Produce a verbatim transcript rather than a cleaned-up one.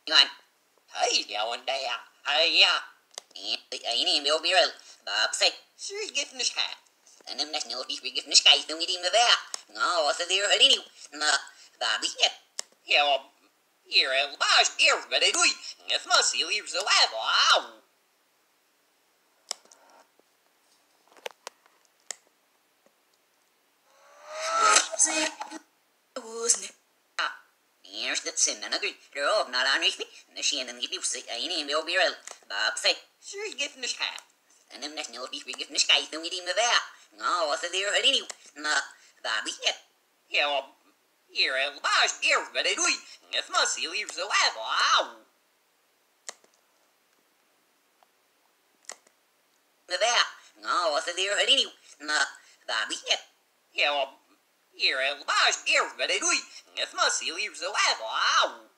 Ngon. Thấy going there. Hey, yeah. Ini meu birel. Bapsay. Syrgifnish ha. Anem national syrgifnish kai tung idim beva. No, sa dir halini. Na, babi yet. Yeah, here el bash gear but I do. If my seal leaves the lab. Wow. Here's that sin another rob not on me. The shin and give you say any will be real. Bob say, sure gift in the sky. And them national be gift in the sky, don't get him about. No, what's there any? No, Bobby yet. Yeah, here el bash gear but I do. If my seal leaves the lab. Wow. About. No, what's there any? No, Bobby yet. Yeah, here el bash gear but I do. If my seal leaves the lab. Wow.